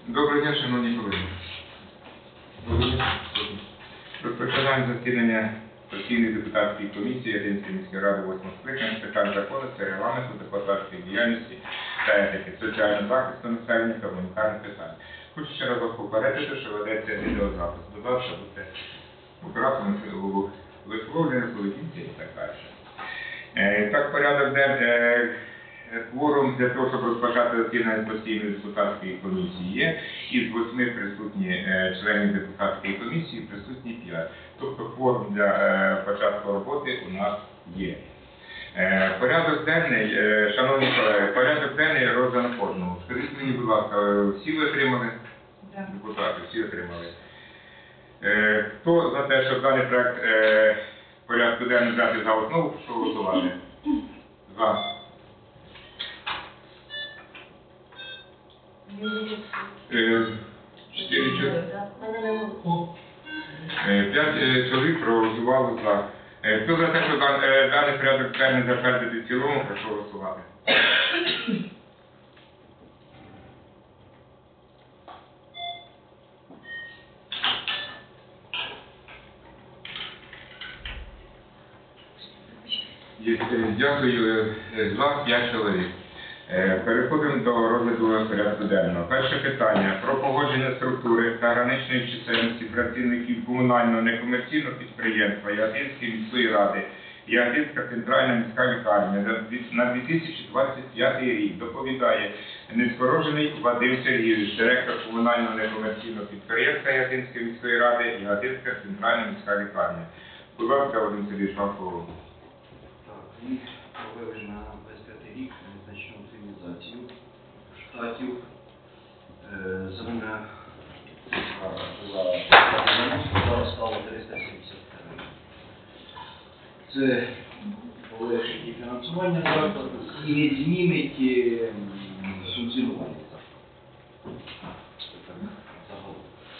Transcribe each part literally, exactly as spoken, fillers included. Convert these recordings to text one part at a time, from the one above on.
Доброго дня, шановні колеги. Розпочинаємо засідання постійної депутатської комісії Ятинської міської ради восьмого скликання з питань законності, регламенту, депутатської діяльності та етики, соціального захисту населення та гуманітарних питань. Хочу ще раз вас попередити, що ведеться відеозапис. Будь ласка, будьте оператором висловлення, поведінці і так далі. Е, так, порядок денний. Кворум для того, щоб розпочати засідання постійної депутатської комісії є, із восьми присутні е, членів депутатської комісії присутні п'ять. Тобто кворум для е, початку роботи у нас є. Е, порядок денний, е, шановні колеги, порядок денний роздано кожному. Скажіть мені, будь ласка, всі ви отримали? Да. Депутати, всі отримали. Е, хто за те, щоб даний проект е, порядку денний взяти за основу, прошу голосувати? За. Чотири чоловіки. П'ять чоловік проголосували за. Хто за те, що даний порядок денний затвердити в цілому, прошу голосувати. Дякую. За п'ять чоловік. Переходимо до розгляду порядку денного. Перше питання про погодження структури та граничної чисельності працівників комунального некомерційного підприємства Ятинської міської ради Ятинська центральна міська лікарня на дві тисячі двадцять п'ятий рік доповідає Нескорожений Вадим Сергійович, директор комунального некомерційного підприємства Ятинської міської ради Ятинська центральна міська лікарня. Будь ласка, Вадим Сергійович, вам слово. Так, рік провели на двадцять п'ятий рік незначну оптимізацію штатів. За мене була зараз стало триста сімдесят три. Це полегшить і фінансування закладу і не змінить функціонування закладу. Загалом.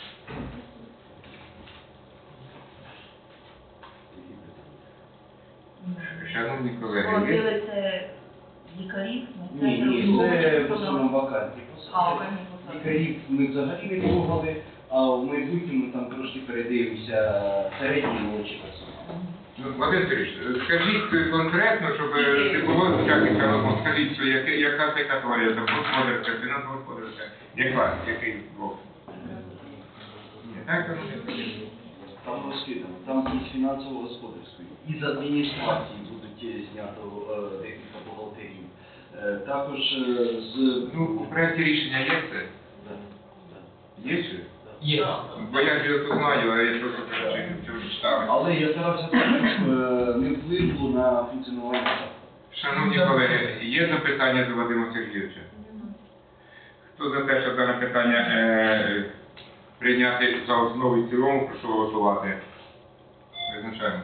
Шановні колеги, Ходили це лікарів? Ні, ні, це в основному вакантні посади. Лікарів ми взагалі не трогали, а в майбутньому там трошки передивимося середній молодший персонал. Ну, Вадим Сергійович, скажіть конкретно, щоб не було всяких розмов, скажіть, що яка, яка це категорія, там господарська, фінансово-господарська, яка, який блок? Ні, так, там Там розкидано, там із фінансово-господарської, із адміністрації будуть знято е, декілька бухгалтерів. Е, також е, з... Ну, у проєкті рішення є це? Да, да. Є ще? Є. Бо я ж його тут знаю, а я просто кажу, чого не читав. Але я старався так, щоб е, не вплинуло на функціонування закладу. Шановні колеги, є запитання до Вадима Сергійовича? Хто за те, щоб дане питання е, прийняти за основу і в цілому, прошу голосувати. Визначаємося.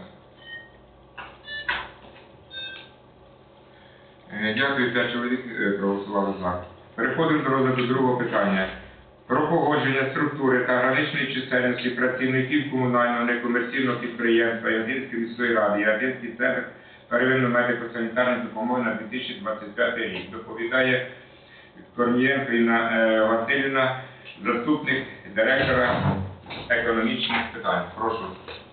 Е, дякую, п'ять чоловік е, проголосували за. Переходимо до розгляду другого питання. Про погодження структури та граничної чисельності працівників комунального некомерційного підприємства Ятинської міської ради Ятинський центр первинної медико-санітарної допомоги на дві тисячі двадцять п'ятий рік. Доповідає Корнієнко Інна е, Василівна, заступник директора економічних питань. Прошу.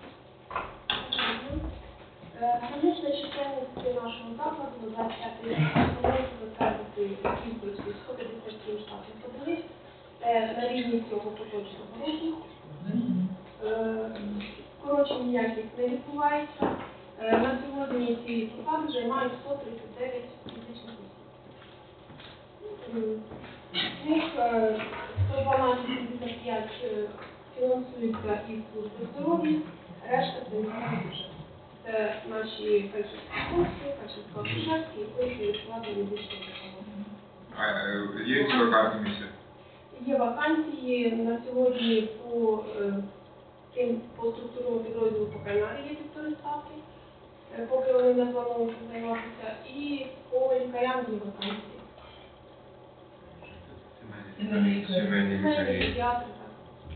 Гранична чисельність нашого закладу на двадцять п'ятий рік планується затвердити кількістю сто п'ятдесят сім штатних одиниць на рівні цього поточного року. Скорочень ніяких не відбувається. На сьогодні ці посади займають сто тридцять дев'ять фізичних осіб. З них сто дванадцять п'ятдесят п'ять фінансуються із служби здоров'я, решта – це місцевий бюджет. Це наші фельдшерські курси, фельдшерсько-акушерські і курси складу медичної допомоги. А, е, є ці вакантні місця? Є вакансії на сьогодні по, е, по структурному підрозділу по кальнарі є півтори ставки, е, поки вони не планують займатися, і по лікарям є вакансії. Сімейні Сімейні лікарі. педіатри, так.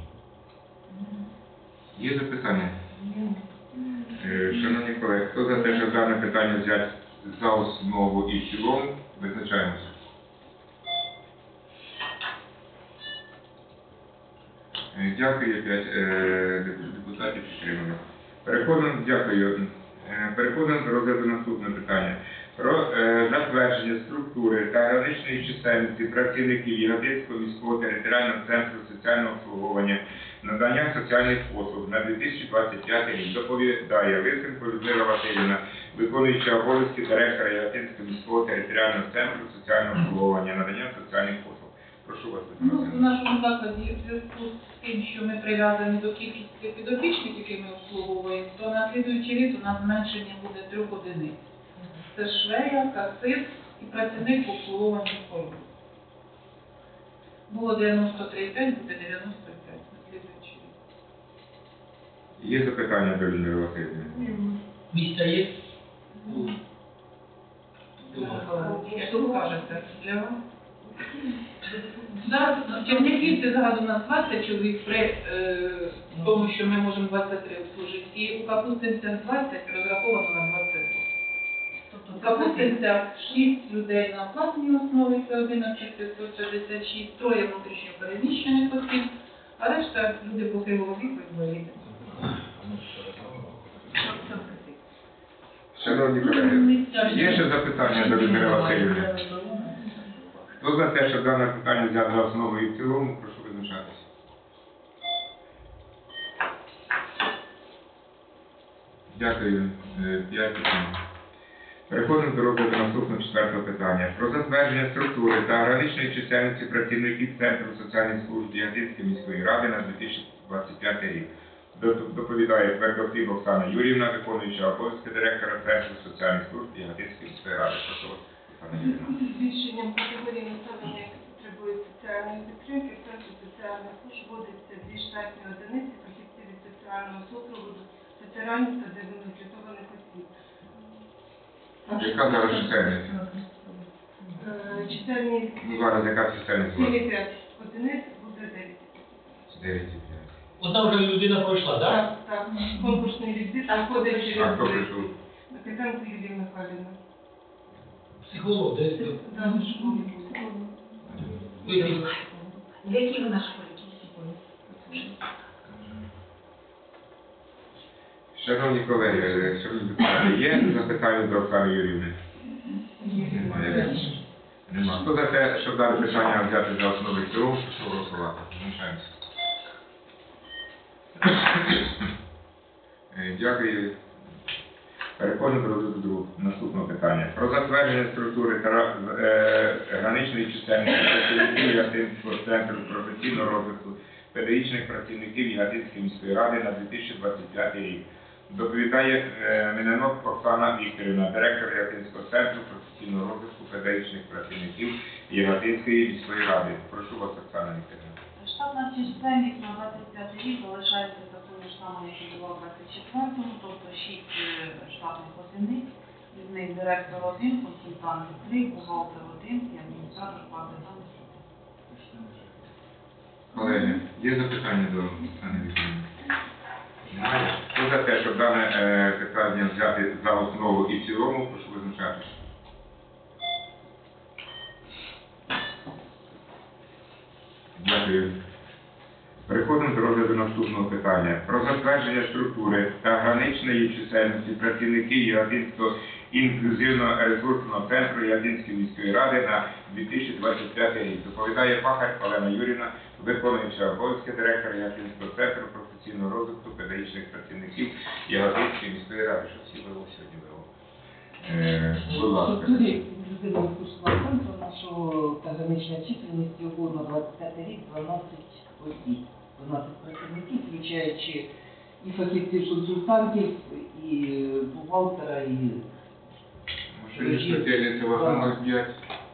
Є запитання? Е, Шановні колеги, хто за те, щоб дане питання взяти за основу і в цілому, визначаємося. Е, Дякую, п'ять е, депутатів підтримано. Переходимо, дякую. Е, Переходимо до розгляду наступного питання. Про е, затвердження структури та граничної чисельності працівників Яготинського міського територіального центру соціального обслуговування, надання соціальних послуг на дві тисячі двадцять п'ятий рік доповідає Лисенко Людмила Васильівна, виконуюча обов'язки директора Яготинського міського територіального центру соціального обслуговування, надання соціальних послуг. Прошу вас, Ну, Людмила в нашому закладі в зв'язку з тим, що ми прив'язані до кількості підопічних, які ми обслуговуємо, то на слідуючий рік у нас зменшення буде трьох одиниць. Це швея, касир і працівник по обслуговуванню форми. Було дев'яносто три і п'ять, буде дев'яносто п'ять на слідуючий рік. Є запитання до Людмили Васильівни? Місця є? Що ви кажете? Для вас? Зараз в Чернігівці зараз у нас двадцять чоловік при е, тому, що ми можемо двадцять три обслужити. І у Капустинцях двадцять розраховано на двадцять два. У Капустинцях шість людей на платній основі, це одинадцять п'ятсот шістдесят шість, троє внутрішньо переміщених осіб, а решта люди похилого віку і інваліди. Шановні колеги, є ще запитання до Людмили Васильівни? Хто за те, щоб дане питання взяти за основу і в цілому, прошу визначатися. Дякую. Е, П'ять питань. Переходимо до розгляду наступного четвертого питання. Про затвердження структури та граничної чисельності працівників Центру соціальних служб Яготинської міської ради на дві тисячі двадцять п'ятий рік. Доповідає Твердохліб Оксана Юріївна, виконуюча обов'язки директора Центру соціальних служб Яготинської міської ради. Прошу вас, Оксана Юріївна. Збільшенням категорії населення, яке потребує соціальної підтримки, в Центрі соціальних служб вводиться дві штатні одиниці фахівців від соціального супроводу ветеранів та деабілітованих осіб. Яка зараз чисельність? Е, Чисельність Ну, зараз яка чисельність у вас? цілі п'ять одиниць буде дев'ять. дев'ять і п'ять. Одна вже людина пройшла, так? Так, так. Конкурсний відбір входить А через хто прийшов? Микитенко Юлія Михайлівна. Психолог, десь. Да, в школі. Видів. Які в нашій політиці? Шановні колеги, шановні депутати, є запитання до Оксани Юріївни? Немає. Нема. Хто за те, щоб дане питання взяти за основу і в цілому, прошу голосувати. Залишаємося. Е, Дякую. Переходимо до розгляду другого- наступного питання. Про затвердження структури та е, граничної чисельності працівників Яготинського центру професійного розвитку педагогічних працівників Яготинської міської ради на дві тисячі двадцять п'ятий рік. Доповідає е, Миненок Оксана Вікторівна, директор Яготинського центру професійного розвитку педагогічних працівників Яготинської міської ради. Прошу вас, Оксана Вікторівна. Штатна чисельність на двадцять п'ятий рік залишається такою ж самою, як і була в двадцять четвертому, тобто шість штатних одиниць, із них директор один, консультант три, бухгалтер один і адміністратор два державних. Колеги, є запитання до Оксани Вікторівни? Немає. Хто за те, щоб дане е, питання взяти за основу і в цілому, прошу визначатися. Дякую. Переходимо до розгляду наступного питання. Про затвердження структури та граничної чисельності працівників Яготинського інклюзивно-ресурсного центру Яготинської міської ради на дві тисячі двадцять п'ятий рік. Доповідає Пахар Олена Юріївна, виконуюча обов'язки директора Яготинського центру професійного розвитку педагогічних працівників Яготинської міської ради, що всі було сьогодні було. Е, будь ласка. Структурі інклюзивного ресурсного центру нашого та гранична чисельність його на двадцять п'ятий рік дванадцять осіб, дванадцять працівників, включаючи і фахівців-консультантів, і бухгалтера, і Машині спеціальні у вас на ноль п'ять.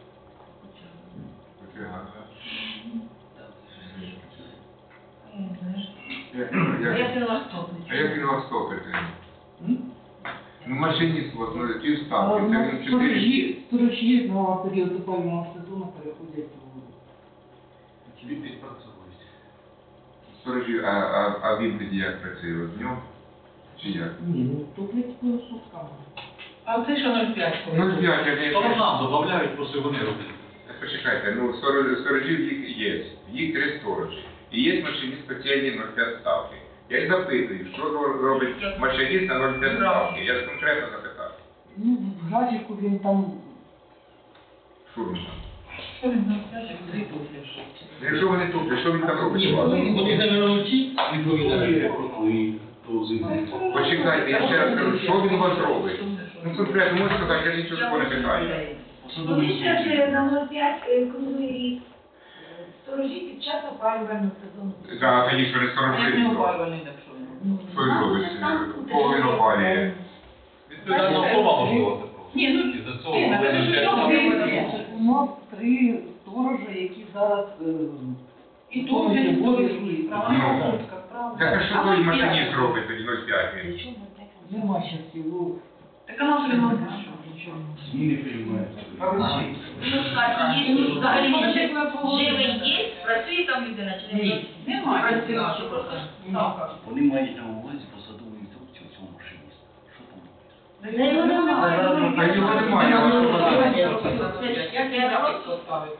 Я Як- поняла, що А як він вас топить? М? Ну, машиніст у вас ну, ті А, ставки, ну, це він чотири. сторожі, сторожі на період опалювального сезону переходять у Відпрацьовують. Сторожі, а, а, а він тоді як працює? От днем? Чи як? ні, ну топлять по суткам. А це що нуль п'ять? Ну, п'ять, я не... То нам додають, просто вони роблять. Почекайте, ну, сторож- сторожів їх є. Їх три сторожі. і є машиніст спеціальні нуль п'ять ставки. Я їх запитую, що робить машиніст на нуль п'ять ставки. Я конкретно запитав. Ну, в графіку він там Що він там? Що він нам скаже? Три туфлі. Якщо вони тут, що він там робить? Ні, у вас? вони замінили ті, відповідають. Почекайте, я ще раз кажу, що він у вас робить? Ну конкретно, можете сказати, я нічого такого не питаю. Комісія вже на нуль п'ять круглий рік сторожі під час опалювального сезону. Так, тоді що не Як сторожить. не опалювальний, так що він? Що він робить? Кого він опалює? Відповідальна особа, можливо, це просто. Ні, ну, І за цього ти, напевно, вони що ще- цього виводимо. у нас три сторожа, які зараз е, І тут він сторожує, права Ну. на сутках, правда. Так а що той машиніст робить тоді нуль п'ять? він? нема ще всього. Так а нам же не можна. Зміни приймаються. Ну, скажіть, є тут взагалі жи- живий є, працює там людина чи не працює? Немає. Працює, що просто ставка. Вони мають на увазі посадову інструкцію цього машиніста. Що там? Та його немає. Та його немає, а що вона? Як я просто ставив.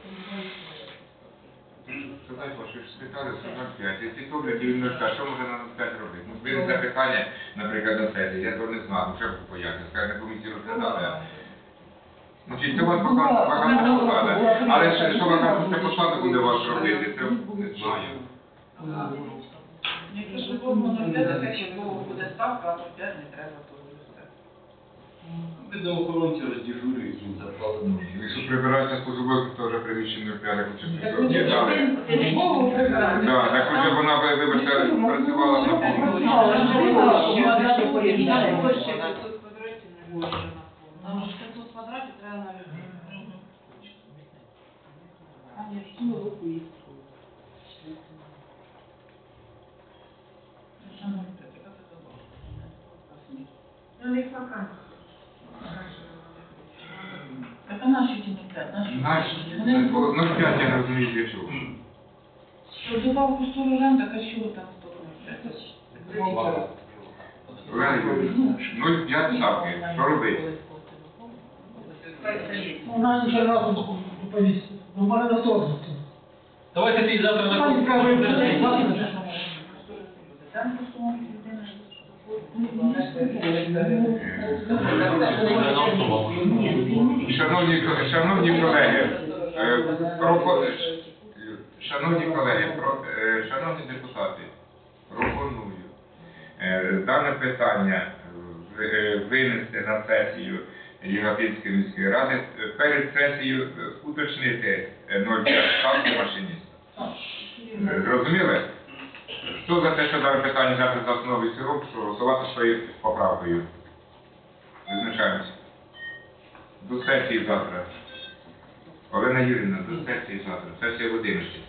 Сказати, що ж спитали сто нуль п'ять, якщо добре, то він нуль п'ять, що може на нуль п'ять робити? Ну, збили це питання, наприклад, на сесії, я того не знав, ну, що ж поясню, скаже, на комісії розглядали. Значить, це у вас пока вакантна посада, але ще, що вакантна посада буде у вас робити, це не знаю. Якщо ж кожного нуль п'ять, так якщо кого буде ставка, а нуль п'ять не треба, то буде все. Видоохоронці роздежурюють, їм зарплата дуже. Якщо прибирається службових, то вже приміщення нуль п'ять, як Так, участь. ну, ти не мову прибирати. Так, так вже вона, ви- вибачте, працювала на повну. Там ж п'ятсот квадратів треба на людей. А ні, цього року їх. Ну, не вакантна. Так а наші ті нуль п'ять, наші? Наші, Вони нуль п'ять я не розумію, для чого. що добавку сторожам, так а що там сто нуль п'ять? Олена Юрійовна, нуль п'ять ставки, що робити? Вона вже разом доповість. Ну, мене на то. Давайте ти завтра на Там просто Шановні, ко- шановні колеги, е, пропо- шановні колеги, про- е, шановні депутати, пропоную е, дане питання в- е, винести на сесію Єгипетської міської ради, е, перед сесією е, уточнити е, нуль п'ять ставки машиніста. Е, Зрозуміли? Хто за те, що дане питання взяти за основу і цілому, що голосувати своєю поправкою? Визначаємося. До сесії завтра. Олена Юрівна, до сесії завтра. Сесія в одинадцять.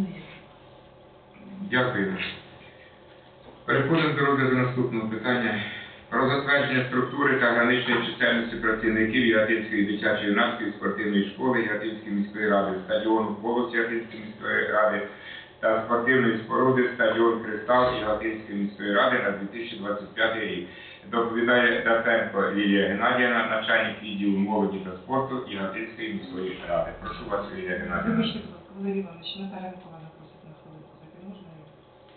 Дякую. Переходимо до розгляду наступного питання. Про затвердження структури та граничної чисельності працівників Яготинської дитячо-юнацької спортивної школи Яготинської міської ради, стадіону «Колос» Яготинської міської ради та спортивної споруди стадіон «Кристал» Яготинської міської ради на дві тисячі двадцять п'ятий рік. Доповідає Даценко Лілія Геннадіївна, начальник відділу молоді та спорту Яготинської міської ради. Прошу вас, Лілія Геннадіївна. Вибачте, будь ласка, Валерій Іванович, Наталя Миколаївна просить на хвилинку зайти. Можна її?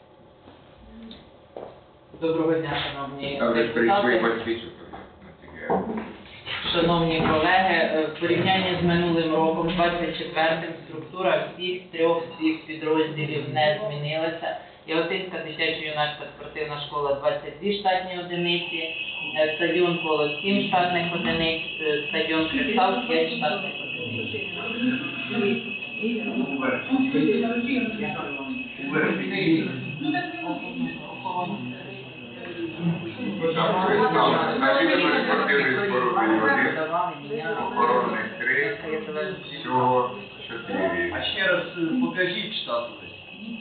Доброго дня, шановні Там же ж прийшли депутати, батьки, що то наскільки шановні колеги. Е, В порівнянні з минулим роком, двадцять четвертим, структура всіх трьох всіх підрозділів не змінилася. Яготинська дитячо-юнацька спортивна школа двадцять дві штатні одиниці, е, стадіон «Колос» сім штатних одиниць, е, стадіон «Кристал» п'ять штатних одиниць. Ну так не можна. Так, «Кристал». Начальник спортивної споруди один, охоронних три, всього чотири. А ще раз е, покажіть штат увесь.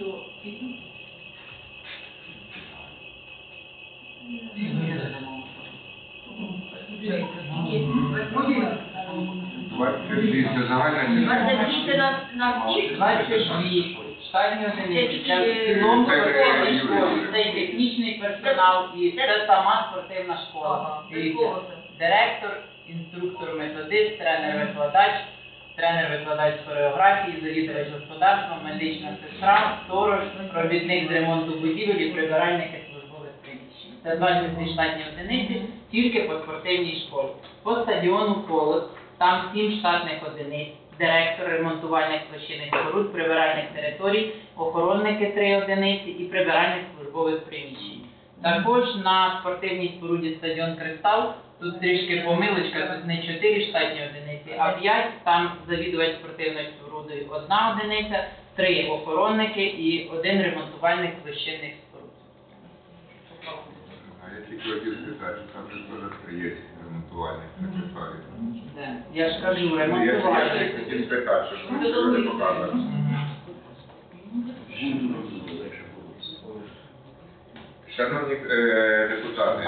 двадцять шість це загальна ціна. двадцять вісім на, на всіх? двадцять дві штатні одиниці. Це в цілому Це, спортивній Юрій, школі. Юрій. Це і технічний персонал, і це сама спортивна школа. Ага, Дивіться, директор, інструктор, методист, тренер-викладач, тренер-викладач з хореографії, завідувач господарства, медична сестра, сторож, робітник з ремонту будівель і прибиральники службових приміщень. Це двадцять дві штатні одиниці тільки по спортивній школі. По стадіону «Колос» там сім штатних одиниць, директор ремонтувальних площин і споруд, прибиральних територій, охоронники три одиниці і прибиральних службових приміщень. Також на спортивній споруді стадіон «Кристал» тут трішки помилочка, тут не чотири штатні одиниці, а п'ять, там завідувач спортивною спорудою одна одиниця, три охоронники і один ремонтувальник площинних споруд. А я тільки хотів спитати, там же теж є ремонтувальник на Кефалі. Де? Я ж кажу, Я ремонтувальник. хотів спитати, що ви хотіли показати. Шановні е, депутати,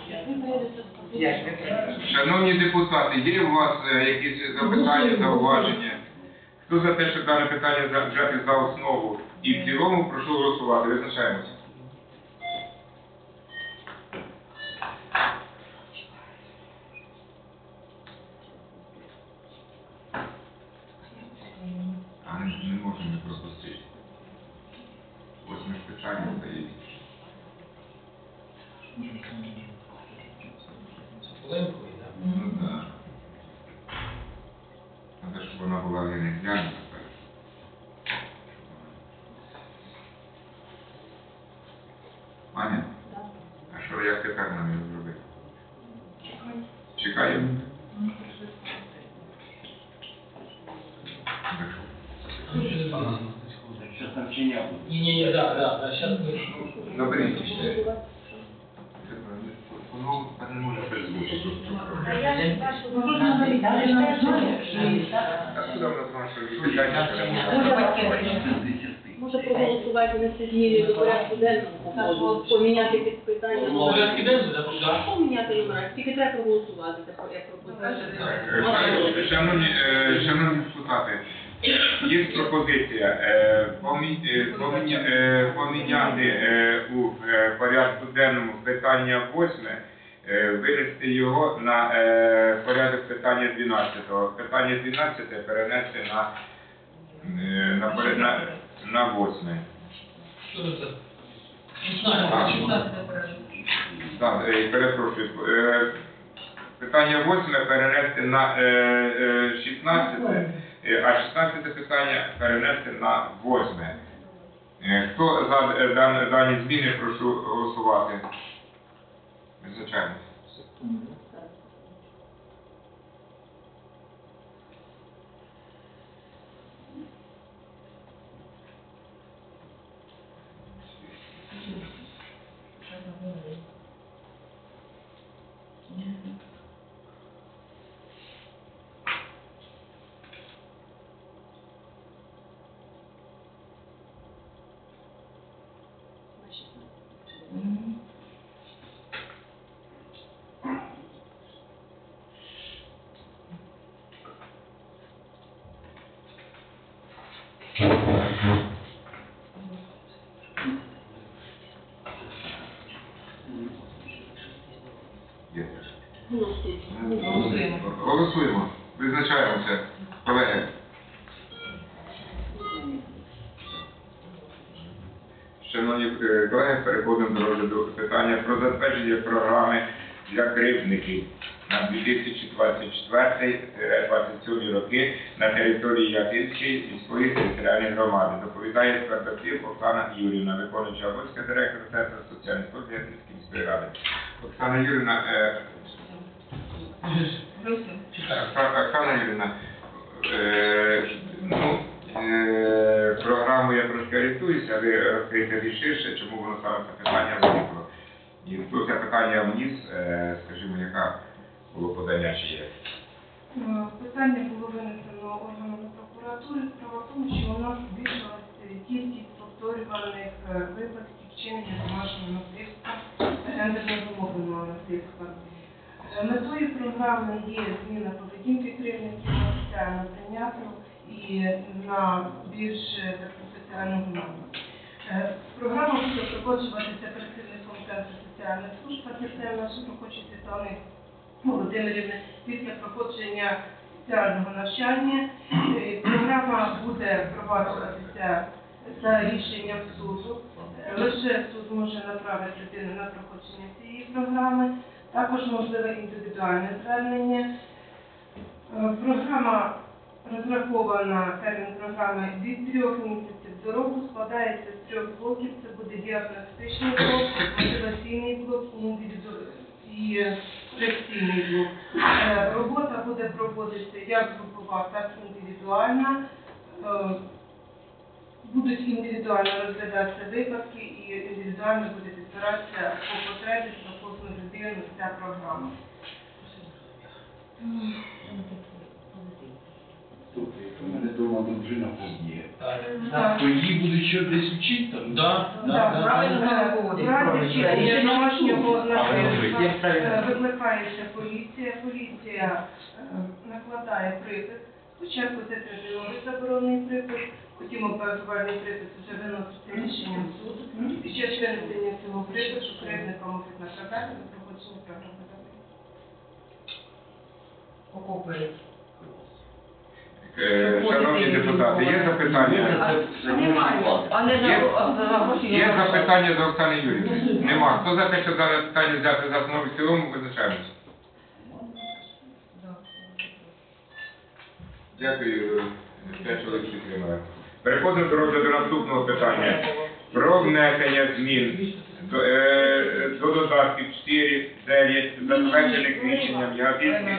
шановні депутати, є у вас е, якісь запитання, зауваження? Хто за те, щоб дане питання за- взяти за основу і в цілому, прошу голосувати. Визначаємося. А не, не можемо не пропустити. Восьме питання стоїть. Оленкою, так? Ну так. Треба, щоб вона була не глянута. Аня? А що, як тепер нам її зробити? Чекаємо. Зараз там вчення буде. Ні-ні-ні, да, да, да, зараз ми... Наберіть ще. Воно не може перезвучити. А я ж бачу, Ну, воно можна навіть, але ж теж А куди вона знає, що питання Може проголосувати на сесії до порядку денного, поміняти під питання. Ну, порядки денні, да, да. Поміняти номера, тільки треба проголосувати, як пропозиція. Шановні, е, шановні депутати, є пропозиція е, помі- е, поміня- е, поміняти е, у е, порядку денному питання восьме, е, винести його на е, порядок питання дванадцятого. Питання дванадцяте перенести на, е, на, поряд- на, на восьме. Що це? шістнадцять, шістнадцять. Так, е, перепрошую. Е, Питання восьме перенести на е, е, шістнадцяте, е, а шістнадцяте питання перенести на восьме. Е, Хто за е, дан- дані зміни, прошу голосувати. Визначаємо. Є. Голосуємо. Голосуємо. Визначаємося, колеги. Шановні е, колеги, переходимо до розгляду питання про затвердження програми для кривдників на дві тисячі двадцять четвертий - двадцять сьомий роки на території Якимської міської територіальної громади. Доповідає Твердоклів Оксана Юрівна, виконуюча обов'язки директора Центру соціальних служб Якимської міської ради. Оксана Юрівна, е, Оксана Оксана Юрівна, е, ну, е, програму я трошки орієнтуюся, ви розкрийте більш ширше, чому воно саме це питання виникло. І хто це питання вніс, е, скажімо, яка було подання чи є? Питання було винесено органами прокуратури. Справа в тому, що у нас збільшилася кількість повторюваних випадків вчинення домашнього насильства та гендерно-зумовленого насильства. Метою програми є зміна поведінки кривдників на соціальну прийнятну і на більш таку соціальну гуманну. Програма буде проходжуватися працівником Центру соціальних служб, фахівцем нашої робочої Світлани Володимирівни. Після проходження спеціального навчання. Е, Програма буде впроваджуватися за рішенням суду. Е, Лише суд може направити людину на проходження цієї програми. Також можливе індивідуальне звернення. Е, Програма розрахована, термін програми від трьох місяців до року, складається з трьох блоків. Це буде діагностичний блок, мотиваційний блок і індивіду- і лекційний блок. Е, Робота буде проводитися як групова, так і індивідуальна. Е, Будуть індивідуально розглядатися випадки і індивідуально буде підбиратися по потребі на кожну людину ця програма. Тобто, якщо в мене вдома дружина хворіє, Так. то її будуть ще десь вчити там? Да, да, Так, да. правильно, в разі вчинення домашнього насильства Як правильно? е, викликається поліція, поліція е, накладає припис. Спочатку це терміновий заборонний припис, потім обвинувальний припис вже виноситься рішенням суду. Під час винесення цього припису кривдника можуть наказати за проходження програми. Е, Шановні депутати, є запитання? Є, є запитання до Оксани Юріївни? Нема. Хто за те, щоб дане питання взяти за основу і в цілому, визначаємося. Дякую, п'ять чоловік підтримали. Переходимо до розгляду наступного питання. Про внесення змін до, е, до додатків чотири, дев'ять, затверджених рішенням Яготинської.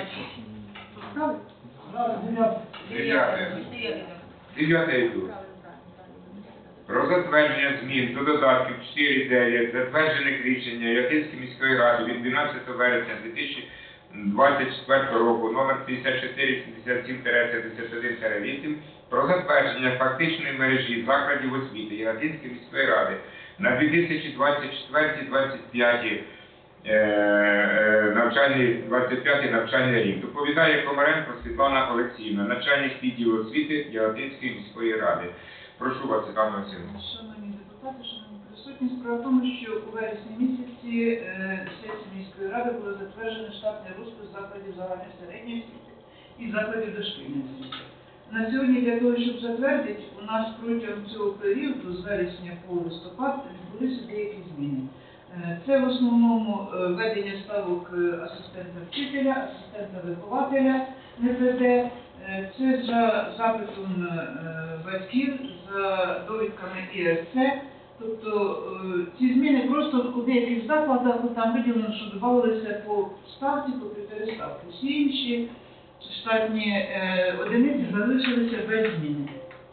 Дев'яте. Дев'яте йду. Про затвердження змін до додатків чотири, дев'ять, затверджених рішення Яготинської міської ради від дванадцятого вересня дві тисячі двадцять четвертого року номер п'ятдесят чотири сімдесят сім п'ятдесят один вісім про затвердження фактичної мережі закладів освіти Яготинської міської ради на дві тисячі двадцять четвертий - двадцять п'ятий е, е, навчальний двадцять п'ятий навчальний рік. Доповідає Комаренко Світлана Олексіївна, начальник відділу освіти Яготинської міської ради. Прошу вас, Світлана Олексіївна. Шановні депутати, шановні присутні, справа в тому, що у вересні місяці е, сесії міської ради було затверджено штатний розпис закладів загальної середньої освіти і закладів дошкільної освіти. На сьогодні для того, щоб затвердити, у нас протягом цього періоду, з вересня по листопад, відбулися деякі зміни. Е, Це в основному е, введення ставок е, асистента вчителя, асистента вихователя Н П Д. Е, Це за запитом е, батьків, за довідками І С Ц. Тобто е, ці зміни просто у деяких закладах там виділено, що додавалися по ставці, по півтори ставки. Всі інші штатні е, одиниці залишилися без зміни.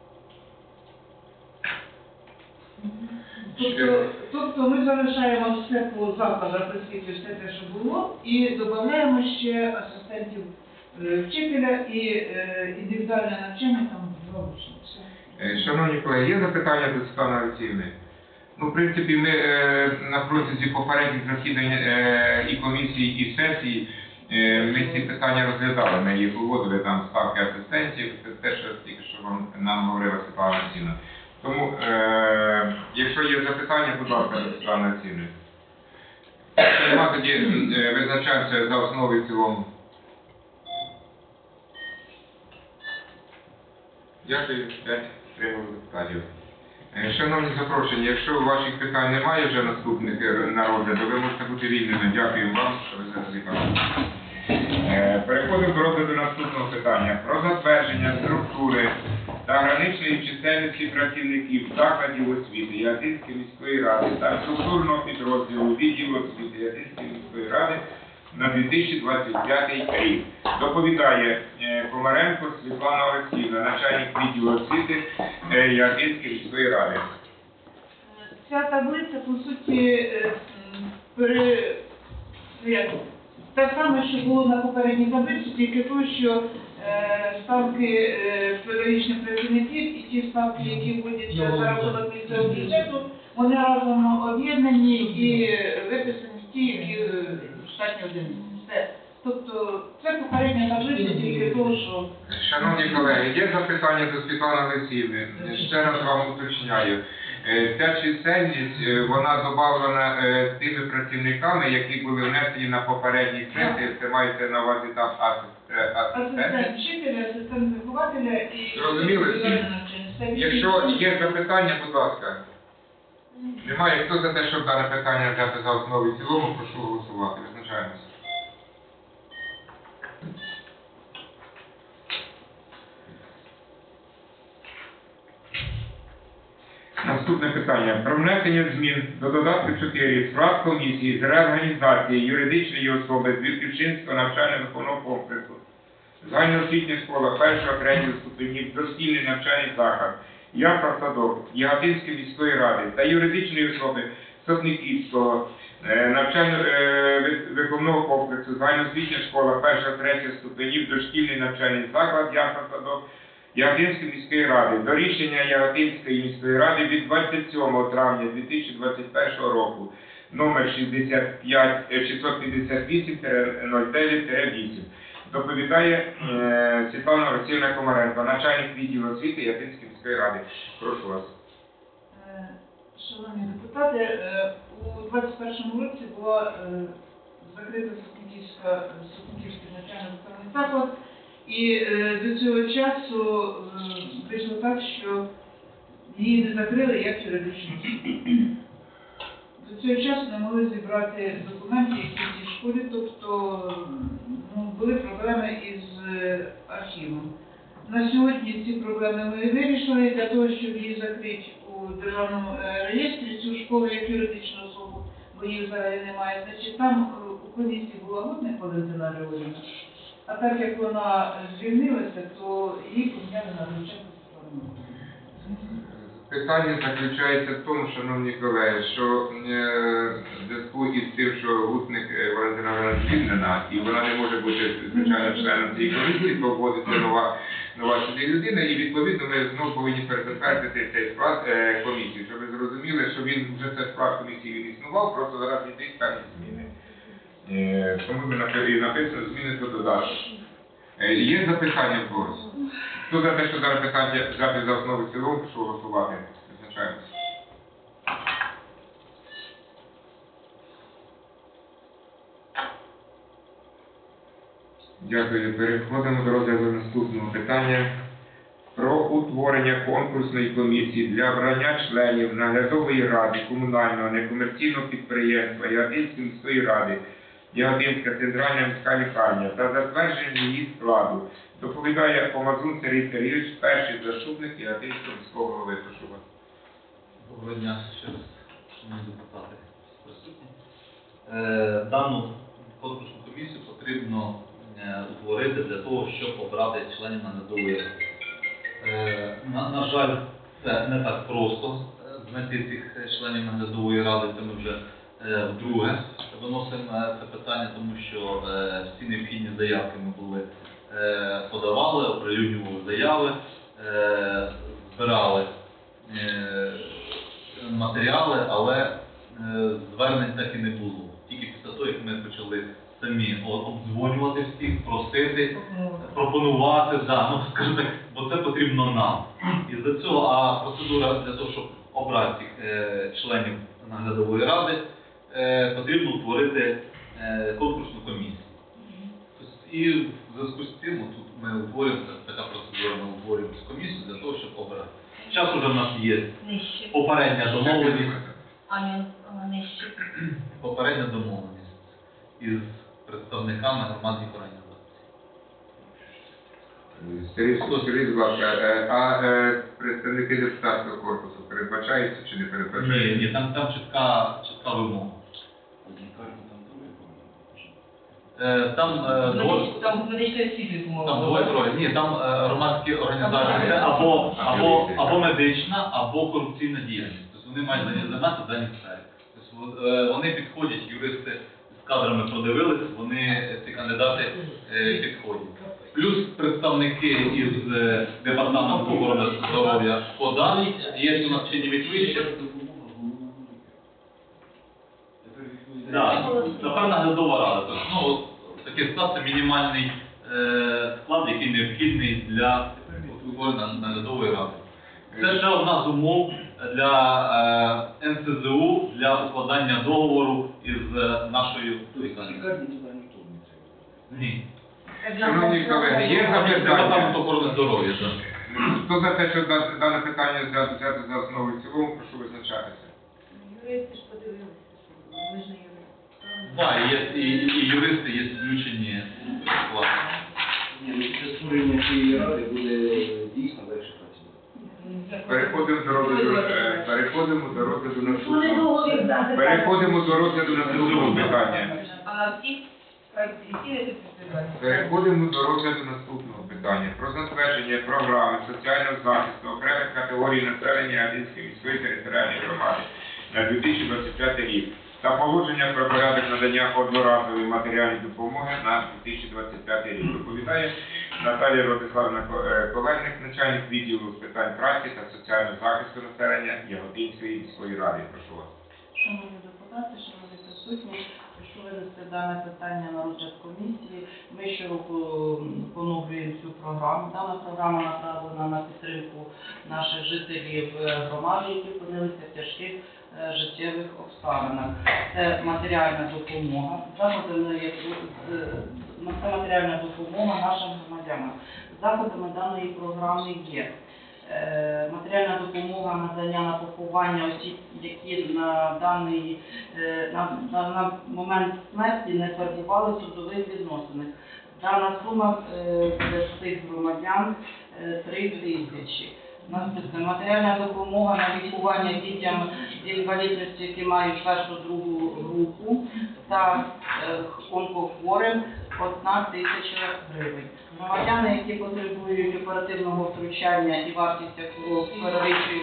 Тобто, тобто ми залишаємо все по закладах освіти, все те, що було, і додаємо ще асистентів е, вчителя і е, індивідуальне навчання там два учні. Все. Е, Шановні колеги, є запитання до Світлани Олексіївни? Ну, в принципі, ми е, на протязі попередніх засідань е, і комісії, і сесії е, ми ці питання розглядали, ми їх uvодили, там ставки асистентів, це те, що тільки що вам нам говорила Світлана Олексіївна. Тому, е, якщо є запитання, будь ласка, до Світлани Олексіївни. Якщо нема, тоді е, визначаємося за основу і в цілому. Дякую, п'ять тримали депутатів. Е, Шановні запрошені, якщо ваших питань немає вже наступних е, на розгляду, ви можете бути вільними. Дякую вам, що ви закликали. Е, Переходимо до розгляду наступного питання. Про затвердження структури та граничної чисельності працівників закладів освіти Яготинської міської ради та структурного підрозділу відділу освіти Яготинської міської ради на дві тисячі двадцять п'ятий рік. Доповідає е, Комаренко Світлана Олексіївна, начальник відділу освіти е, Яготинської міської ради. Ця таблиця, по суті, е, м, пере... ну, як, те саме, що було на попередній таблиці, тільки то, що е, ставки е, педагогічних працівників і ті ставки, які вводяться за рахунок місцевого бюджету, вони разом об'єднані і виписані ті, які е, штатні одиниці. Все. Тобто це попередня таблиця тільки того, що... Шановні колеги, є запитання до Світлани Олексіївни. Ще раз вам уточняю. Е, Ця чисельність, е, вона додавлена е, тими працівниками, які були внесені на попередніх сесіях. Це мається на увазі там асист- це асистенти. Асистент вчителя, асистент вихователя і... Зрозуміли всі? Це вісім. Якщо є запитання, будь ласка. Немає. Хто за те, щоб дане питання взяти за основу і в цілому, прошу голосувати. Визначаємося. Наступне питання. Про внесення змін до додатку чотири склад комісії з реорганізації юридичної особи з Вільхівщинського навчально-виховного комплексу. Загальноосвітня школа першого третього ступенів, дошкільний навчальний заклад, Ясла садок, Яготинської міської ради та юридичної особи Сосниківського навчально-виховного комплексу, загальноосвітня школа першого третього ступенів, дошкільний навчальний заклад, Ясла садок, Яготинської міської ради до рішення Яготинської міської ради від двадцять сьомого травня дві тисячі двадцять першого року номер шістдесят п'ять шістсот п'ятдесят вісім нуль дев'ять вісім. Доповідає е, Світлана Олексіївна Комаренко, начальник відділу освіти Яготинської міської ради. Прошу вас. Е, Шановні депутати, е, у двадцять першому році була е, закрита Сосниківська Сосниківський навчально-виховний заклад. І е, до цього часу е, вийшло так, що її не закрили як юридичну особу. До цього часу не могли зібрати документи, які в цій школі, тобто ну, були проблеми із е, архівом. На сьогодні ці проблеми ми вирішили для того, щоб її закрити у державному е, реєстрі, цю школу як юридичну особу, бо її взагалі немає. Значить, там е, у комісії була Гутник Валентина Григорівна. А так як вона звільнилася, то її поміняли на Рудченко Світлану. Питання заключається в тому, шановні колеги, що е, в зв'язку із тим, що Гутник е, Валентина Григорівна звільнена, і вона не може бути, звичайно, членом цієї комісії, то вводиться нова, нова сюди людина, і відповідно ми знову повинні перезатвердити цей склад е, комісії, щоб ви зрозуміли, що він вже цей склад комісії він існував, просто зараз йдуть певні зміни. Е, тому ми написано зміни до додатку. Е, є запитання в когось? Хто за те, що дане питання взяти за основу в цілому, прошу голосувати. Визначаємося. Дякую. Переходимо до розгляду наступного питання. Про утворення конкурсної комісії для обрання членів наглядової ради комунального некомерційного підприємства Яготинської міської ради Яготинська центральна міська лікарня та затвердження її складу. Доповідає Помазун Сергій Сергійович, перший заступник Яготинського міського голови. Прошу вас. Доброго дня ще раз, шановні депутати, присутні. Е, дану конкурсну комісію потрібно е, утворити для того, щоб обрати членів наглядової ради. Е, на, на жаль, це не так просто е, знайти цих членів наглядової ради, це ми вже е, вдруге виносимо е, це питання, тому що е, всі необхідні заявки ми були е, подавали, оприлюднювали заяви, е, збирали е, матеріали, але е, звернень так і не було. Тільки після того, як ми почали самі обдзвонювати всіх, просити, пропонувати, да, ну, скажімо так, бо це потрібно нам. І за цього, а процедура для того, щоб обрати цих е, членів наглядової ради, е, потрібно утворити е, конкурсну комісію. Тобто, і в зв'язку з цим тут ми утворюємо, така процедура, ми утворюємо комісію для того, щоб обрати. Зараз вже в нас є попередня домовленість. Попередня домовленість із представниками громадських організацій. Сергій, скажіть, будь ласка, а е, представники депутатського корпусу передбачаються чи не передбачаються? Ні, ні, там, там чітка, чітка вимога. Е, Там е, двоє, Там медична освіти, по-моєму. там двоє троє. Ні, там е, громадські організації це або, або, або медична, або корупційна діяльність. Тобто вони мають займатися в даній сфері. Тобто е, вони підходять, юристи з кадрами продивилися, вони, ці кандидати, е, підходять. Плюс представники із е, департаменту охорони здоров'я подали, є у нас чинні відвищі. Так, тепер наглядова рада. Тобто, ну, такий склад це мінімальний е, склад, який необхідний для утворення наглядової ради. Це ще одна з умов для е, ен се зе у для укладання договору із е, нашою лікарнею. Ні. Шановні колеги, є запитання? Департамент охорони здоров'я, так. Хто за те, що да- дане питання взяти взяти за основу і в цілому, прошу визначатися. Юристи ж подивилися, ви ж не юристи. Так, є і, і юристи є включені в склад. Ні, ну, після створення цієї ради буде дійсно легше працювати. Переходимо до розгляду, е, переходимо до розгляду наступного. Переходимо до розгляду наступного питання. А на всіх всі Переходимо до розгляду наступного питання про затвердження програми соціального захисту окремих категорій населення Одинської міської територіальної громади на дві тисячі двадцять п'ятий рік та погодження про порядок надання одноразової матеріальної допомоги на дві тисячі двадцять п'ятий рік. Доповідає Наталія Ростиславівна Колельник, начальник відділу з питань праці та соціального захисту населення Яготинської міської ради. Прошу вас. Шановні депутати, шановні присутні, прошу винести дане питання на розгляд комісії. Ми щороку поновлюємо цю програму. Дана програма направлена на підтримку наших жителів громади, які опинилися в тяжких е, життєвих обставинах. Це матеріальна допомога, заходами, е, це матеріальна допомога нашим громадянам. Заходами даної програми є Е, матеріальна допомога, надання на поховання осіб, які на даний е, на, на, на момент смерті не перебували в трудових відносинах. Дана сума е, для цих громадян е, три тисячі. Наступне матеріальна допомога на лікування дітям з інвалідністю, які мають першу-другу групу, та е, онкохворим одна тисяча гривень. Громадяни, які потребують оперативного втручання і вартість якого перевищує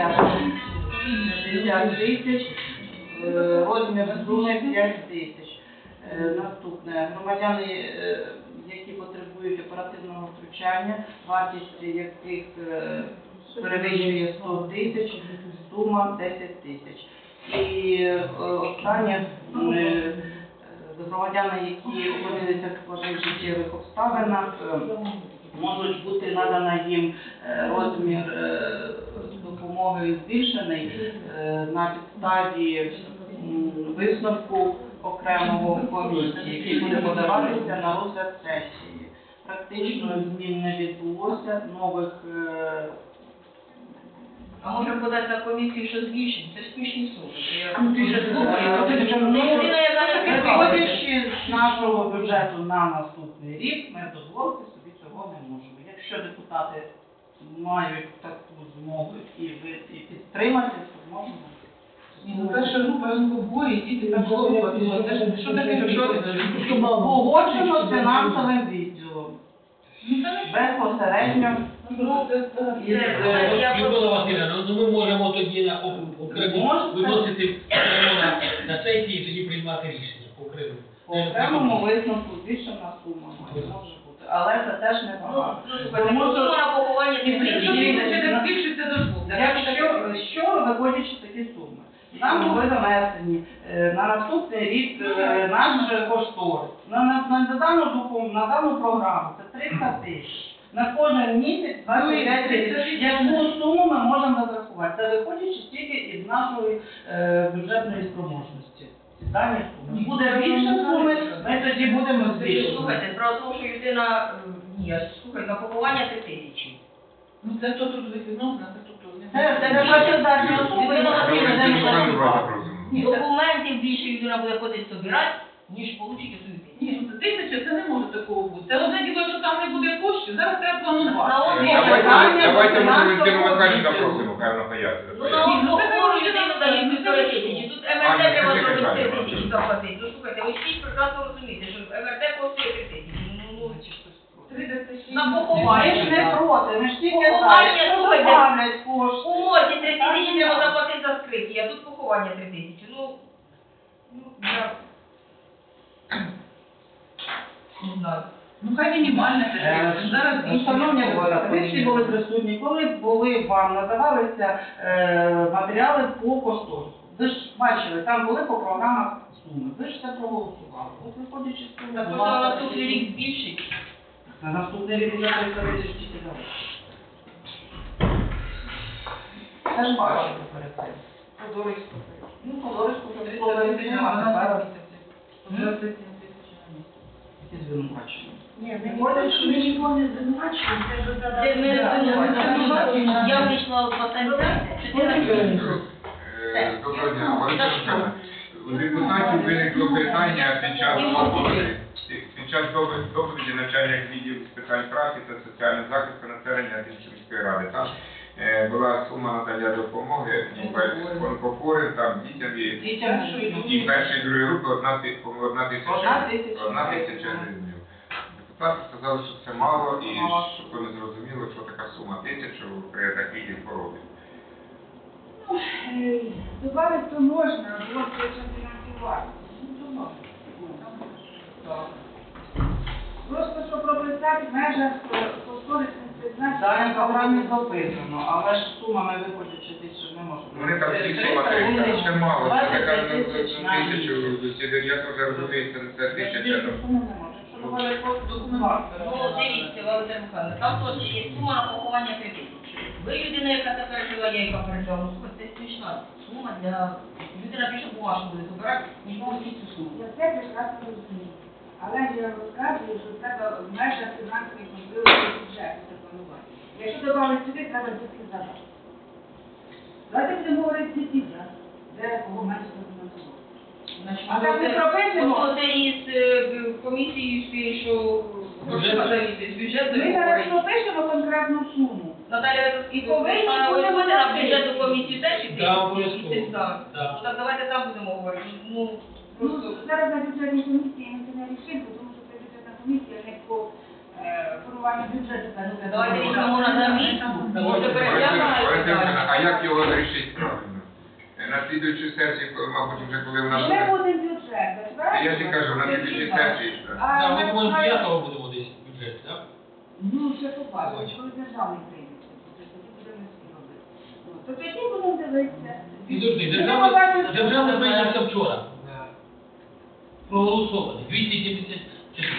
п'ятдесят тисяч, е, розмір суми п'ять тисяч. Е, Наступне. Громадяни, е, які потребують оперативного втручання, вартість яких е, перевищує сто тисяч, сума десять тисяч. І е, останнє, е, громадяни, які опинилися в складних життєвих обставинах, е, можуть бути надана їм е, розмір е, допомоги збільшений е, на підставі м, висновку окремого комісії, який буде подаватися на розгляд сесії. Практично змін не відбулося, нових е, А може подати на комісію, що збільшить? Це ж смішні суми. Виходячи з нашого бюджету на наступний рік, ми дозволити собі цього не можемо. Якщо депутати мають таку змогу і, ви- і підтримати, то можемо. Ні, ну перша група онкохворі, діти там хлопці, це що таке, що Погоджено з фінансовим відділом. Безпосередньо із е, Людмила Васильівна, ну ми можемо тоді на ок- окремо Можете. виносити окремо на, на сесії і тоді приймати рішення окремо. по окремому висновку збільшена сума має, може бути. Але це теж не багато. Тому що на поховання І якщо більше не збільшиться до двох. якщо що, виходячи такі суми, нам були занесені е, на наступний рік е, наш же кошторис. На, на, на, дану, допом- на дану програму це триста тисяч. На кожен місяць двадцять п'ять тисяч. Яку суму ми можемо розрахувати? Це виходячи тільки із нашої е, бюджетної спроможності. Ці дані суми. Буде більше суми, ми тоді будемо збільшувати. Слухайте, справа в тому, що людина, е, ні, слухай, на поховання три тисячі. Ну це хто тут відносина, це тут тут. Це, це не працездатні особи, Давайте які не Іван працювати. запросимо. Документів більше людина буде ходити собирати, ніж отримати свою тисячу. Ні, ну тисяча це не може такого бути. Це одне діло, що там не буде коштів, зараз треба планувати. На от- Давайте, давайте ми Валентину Михайлівну запросимо, хай вона пояснить. Ну, на одну людину дають півтори тисячі. Тут МРТ треба зробити три тисячі заплатити. Ну, слухайте, ви всі прекрасно розумієте, що МРТ коштує три тисячі. Ну, на Ми ж поховання. не проти, ми ж тільки Поховання, за, що слухайте. добавлять кошти. У морзі три тисячі треба заплатити за скриті, а тут поховання три тисячі. Ну, ну, я... Не знаю. Ну хай мінімальне Е, це. Зараз ну, Шановні депутати, ви всі були присутні, коли були вам надавалися е, матеріали по кошторису. Ви ж бачили, там були по програмах суми, ви ж це проголосували. От виходячи з цього, Так, будь може, ласка, на наступний рік збільшить. на наступний рік вже триста тисяч тільки дали. Це ж бачили перед цим. Подорожку. Ну, Подорожку вже триста було тисяч на немає, дванадцять тепер місяців. двадцять сім тисяч на місяць. Ти звинувачення. Ні, ми ніколи, що ми нікого не звинувачуємо, це ж Це ми не звинувачуємо. Я вийшла в потенціалі, чотири. Е, Доброго дня. Валентина Михайлівна, у депутатів виникло питання під час доповіді, під час дове- доповіді начальник відділу з питань праці та соціального захисту населення Одинцівської міської ради. Там е, була сума надання допомоги онкохворим, там дітям і, Дітям і першої і другої групи одна, ти- по-моєму, одна Одна тисяча тисяча. одна тисяча гривень. Депутати сказали, що це мало і щоб вони зрозуміли, що така сума тисяча при такій хворобі. Добавити то можна, було це фінансувати. Ну, то можна. Просто, щоб прописати в межах кошторисних призначень. В даній програмі записано, але ж сумами виходячи більше не можемо. Вони там всі сума триста, це мало, це така ну, тисячу, я теж розумію, це не це тисяча. Суми не може. Якщо добавити документ. Ну, дивіться, Валентина Михайловна, там теж є сума на поховання п'яти. Ви людина, яка так пережила, я яка пережила, ну, слухайте, це смішна сума для... Людина більше бумажку буде забирати, ніж може цю суму. Я це прекрасно розумію. Але я розказую, що треба в межах фінансових можливостей бюджету це планувати. Якщо додати сюди, треба дітки задати. Давайте будемо говорити ці да? Де кого менше фінансувати. Значить, А так не прописано. Тобто це із е, комісією, що грошима завісить, бюджет Ми зараз договорить. пропишемо конкретну суму. Наталя, І повинні ви будемо будете на робити. бюджетну комісію теж іти? Да, обов'язково. І тим самим. Да. Ну, так давайте там будемо говорити. Ну, Ну, просто... зараз на бюджетній комісії ми це не рішимо, тому що це бюджетна комісія не по е, формуванню бюджету. та, ну, це Давайте по- візьмемо на місце. Може, переглянемо. Валентина Михайлівна, а як його вирішити правильно? Е, На слідуючу сесію, мабуть, вже коли вона Ми буде. будемо бюджет, Та Я ж і кажу, на слідуючій сесії. що? А Да, ми ми по знаємо- п'ятого будемо десь бюджет, так? Ну, ще побачимо, коли державний прийметься, тоді будемо всі робити. Ну, то тоді будемо дивитися. Підожди, Будемо державне, бачити, що державне буде. прийнявся вчора. Проголосований. двісті сімдесят чотири.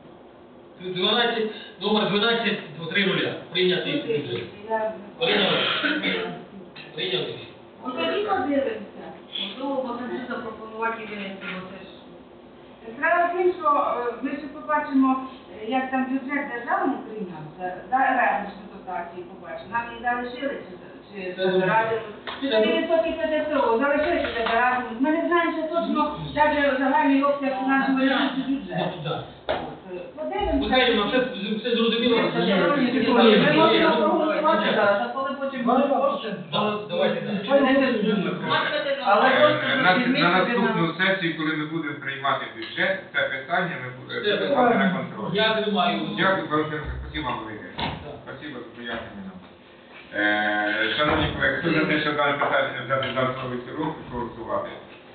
дванадцять, номер дванадцять, три нуля. Прийнятий бюджет. Я- Прийняли. Прийняли. Ну, тоді подивимося. Можливо, можна запропонувати і винести, бо це ж... Справа в тім, що е, ми ще побачимо, е, як там бюджет державний приймався, да, реальність дотації побачимо. Нам її залишили чи, чи федеральну, чи тоді високий ПДФО, залишили чи федеральну. Ми не знаємо ще точно, навіть загальний обсяг фінансової ресурсу бюджету. Ну, так. От, е, Подивимося. Михайлівна, все, все зрозуміло. Це Ні, шановні ні, друзі, ні, ми ні, можемо ні, проголосувати ні. зараз, а коли потім буде кошти, Да, давайте так. але Е, просто На, візьміть на собі наступну сесію, коли ми будемо приймати бюджет, це питання ми будемо Це приймати на контроль. Я тримаю. Дякую, Валентина, спасибо вам велике. Спасибо за пояснення нам. Е, Шановні колеги, хто за те, що дане питання взяти за основу і руку, проголосувати?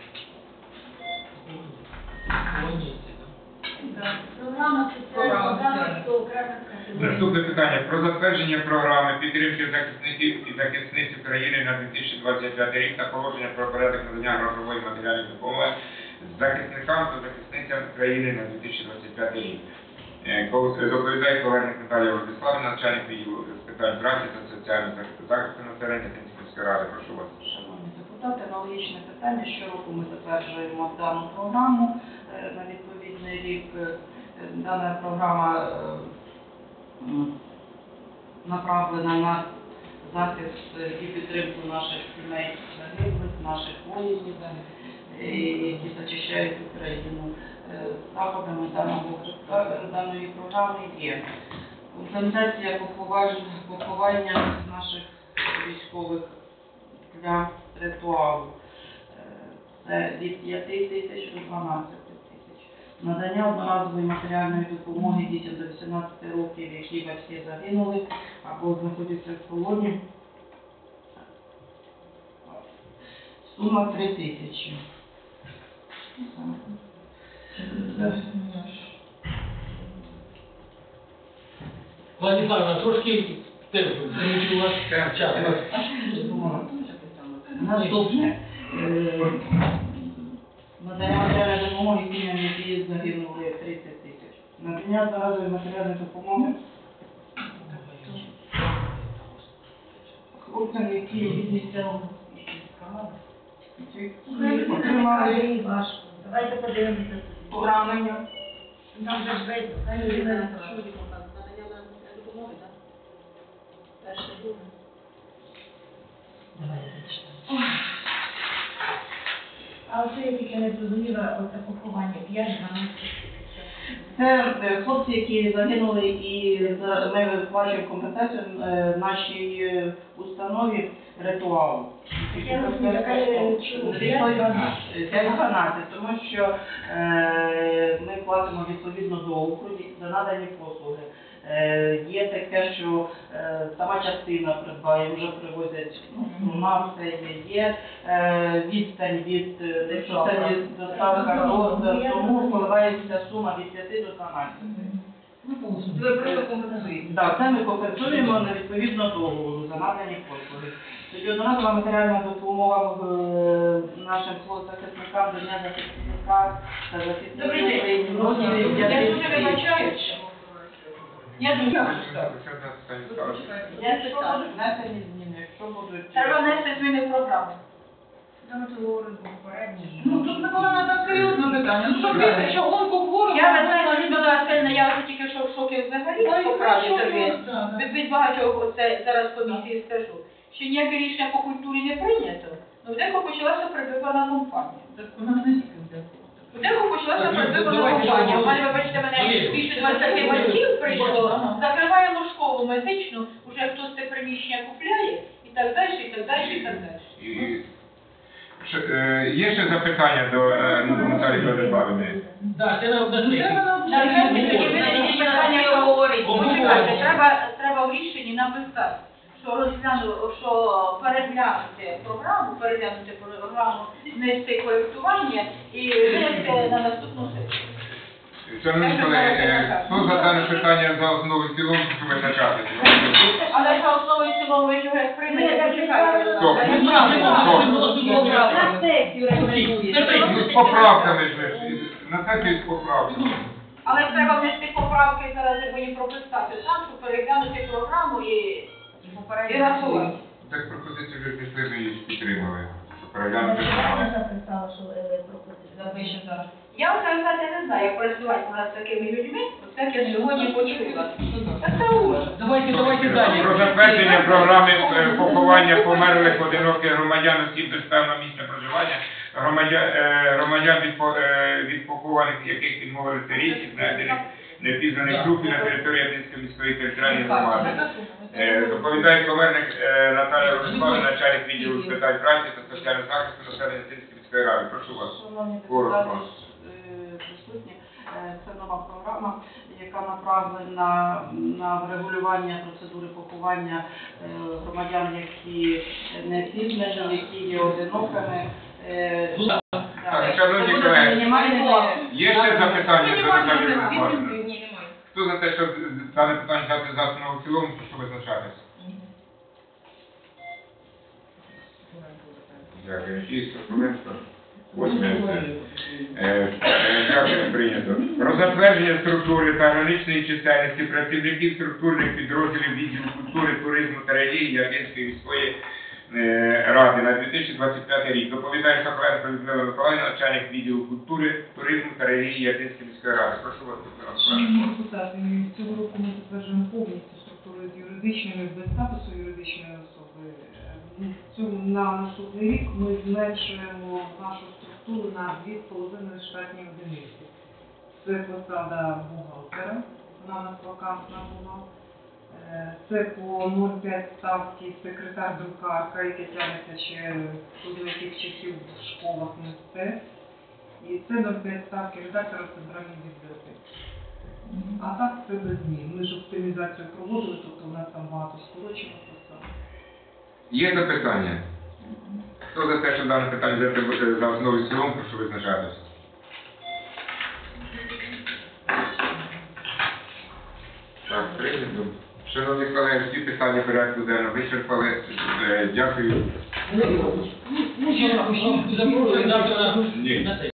програма соціального захисту окремих категорій. Наступне питання про затвердження програми підтримки захисників і захисниць України на дві тисячі двадцять п'ятий рік та положення про порядок надання грошової матеріальної допомоги захисникам та захисницям України на дві тисячі двадцять п'ятий рік. Е, кол- Доповідає Коверник Наталія Владиславівна, начальник відділу з питань праці та соціального захисту захисту населення Одинцівської міської ради. Прошу вас. Шановні депутати, аналогічне питання. Щороку ми затверджуємо дану програму е, на відповідний рік. Е, Дана програма е, м, направлена на захист і підтримку наших сімей загиблих, наших воїнів, е, які захищають Україну. Е, Заходами даного, даної програми є компенсація поховань- поховання наших військових для ритуалу. Е, Це від п'яти тисяч до дванадцяти тисяч. Надання одноразової матеріальної допомоги дітям до вісімнадцяти років, які батьки загинули або знаходяться в полоні. Сума три тисячі. Владиславівна, трошки темпу, тому що у вас час. Наступне. Е, Надання матеріальної допомоги сім'ям, які загинули тридцять тисяч. Надання одноразової матеріальної допомоги хлопцям, які від місцевого отримали Давайте подивимося. поранення Там же ж видно, там людина не що надання допомоги, так? Перше, друге. А оце я тільки не зрозуміла, оце поховання п'ять дванадцять. Це е, хлопці, які загинули, і за- ми виплачуємо компенсацію е, нашій е, установі ритуалу. Я розумію, така є чому? п'ять дванадцять, тому що е, ми платимо відповідно до округів за надані послуги. Е, є таке, що е, сама частина придбає, вже привозять, ну, нам все є, є е, відстань від е, якщо це є доставка до, тому коливається сума від п'яти до дванадцяти. Ви просто компенсуєте. Так, це ми компенсуємо на відповідно договору за надані послуги. Тоді одноразова матеріальна допомога е, нашим захисникам до Дня захисника та Добрий день. захисників. Я дуже вибачаюся. Я дуже Є питання, внесені зміни, якщо будуть... Треба внести зміни в програму. Там це говорить попередній. Ну, тут Микола надав серйозне питання. Ну, що після, що онкохворого... Я, ви знаєте, Людмила Васильівна, я вже тільки що в шокі взагалі по правді тобі. Від, від багатьох оце зараз комісії скажу, що ніяке рішення по культурі не прийнято, ну в Дехо почалася предвиборна кампанія. Вона не тільки в Дехо. В Дехо почалася Так, ну, предвиборна давайте, кампанія. У давайте. мене, вибачте, мене Ні. більше двадцяти батьків прийшло, закриваємо школу медичну, уже хтось це приміщення купляє, і так далі, і так далі, і так далі. І- Ш- е, Є ще запитання до е, Наталії Владиславівни? Так, це на одне Треба На на жаль, тоді винесені питання, що говорить. Почекайте, треба, треба в рішенні написати, що розгляну, що переглянути програму, переглянути програму, внести коректування і винести на наступну сесію. Шановні колеги, е, хто за дане питання за основу і в цілому, прошу визначатися. Але за основою в цілому ви ж його приймете, почекайте. Стоп. Це Стоп. неправильно. На сесію рекомендує. Ну, з поправками ж, ви ж, на сесію з поправками. Але треба внести поправки зараз, як мені прописати там, щоб переглянути програму і, і рахувати. Так пропозицію вже пішли, ми її підтримали. Щоб переглянути програму. записала, що пропозиція. Запише зараз. Я вже знаєте, не знаю, як працювати з такими людьми, от як я сьогодні почула. Та це ужас. Давайте, давайте далі. Про затвердження програми е, поховання померлих одиноких громадян осіб без певного місця проживання, громадян, е, громадян від, по- е, від похованих, яких відмовилися рідні, знайдених непізнаних трупів на території Одинської міської територіальної громади. Е, Доповідає померник е, Наталія Владиславівна, начальник відділу з питань праці та соціального захисту населення Одинської міської ради. Прошу вас. Шановні Коротко. депутати, е, присутні, е, це нова програма, яка направлена на врегулювання процедури поховання е, громадян, які не пізнані, які є одинокими. Е, Так, так, шановні це буде колеги, мінімальне- Є ще запитання до Наталії Владиславівни? Ні, немає. Хто за те, щоб дане питання взяти за основу в цілому, прошу визначатися. Дякую. Шість, Соколенко. Восьме. Е, е, Дякую, прийнято. Про затвердження структури та граничної чисельності працівників структурних підрозділів відділу культури, туризму та релігії Одинської міської е, ради на дві тисячі двадцять п'ятий рік. Доповідає Соколенко Людмила Миколаївна, начальник відділу культури, туризму та релігії Одинської міської ради. Прошу вас, Людмила Миколаївна. Шановні депутати, цього року ми затверджуємо повністю структуру з юридичними, без статусу юридичної особи. Е, цього- На наступний рік ми зменшуємо нашу структуру на дві з половиною штатні одиниці. Це посада бухгалтера, вона у нас вакантна була. Е, Це по нуль цілих п'ять ставки секретар-друкарка, яке тягнеться ще з яких часів в школах мистецтв. І це нуль цілих п'ять ставки редактора центральної бібліотеки. А так це без змін. Ми ж оптимізацію проводили, тобто у нас там багато скорочено посад. Є запитання? Хто за те, що дане питання взяти буде за основу і в цілому, прошу визначатися. Так, прийнято. Шановні колеги, всі питання порядку денного вичерпали. Е, Дякую. Ну, що, запрошую завтра Ні. на сесію.